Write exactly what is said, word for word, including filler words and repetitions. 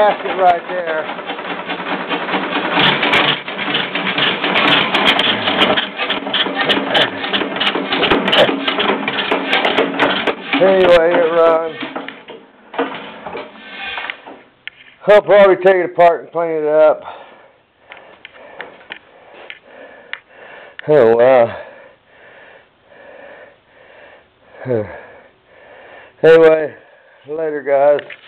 gasket right there. Anyway, it runs. I'll probably take it apart and clean it up. Oh wow. Anyway, later guys.